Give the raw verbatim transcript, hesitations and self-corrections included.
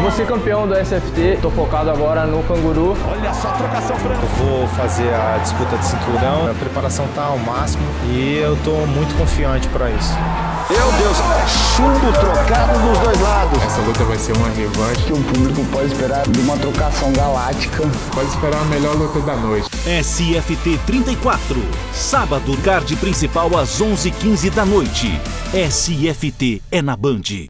vou ser campeão do S F T, tô focado agora no canguru. Olha só a trocação franca. Eu vou fazer a disputa de cinturão, a preparação tá ao máximo e eu tô muito confiante para isso. Meu Deus, chumbo trocado dos dois lados. Essa luta vai ser uma revanche que o público pode esperar de uma trocação galáctica. Pode esperar a melhor luta da noite. S F T trinta e quatro, sábado, card principal às onze e quinze da noite. S F T é na Band.